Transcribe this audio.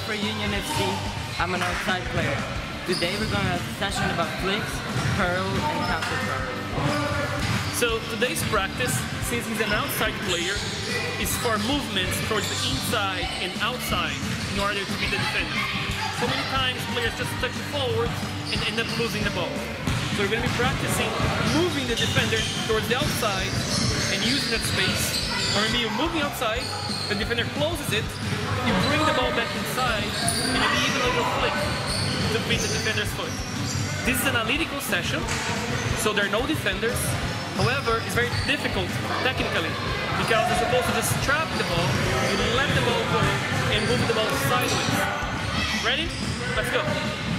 for Union FC. I'm an outside player. Today we're going to have a session about flicks, curl, and counter curl. So today's practice, since he's an outside player, is for movements towards the inside and outside in order to beat the defender. So many times players just touch forward and end up losing the ball. So we're going to be practicing moving the defender towards the outside and using that space. Or maybe you're moving outside, the defender closes it, you bring the ball back inside, and maybe even a little flick to beat the defender's foot. This is an analytical session, so there are no defenders. However, it's very difficult technically, because you're supposed to just trap the ball, you let the ball go, and move the ball sideways. Ready? Let's go.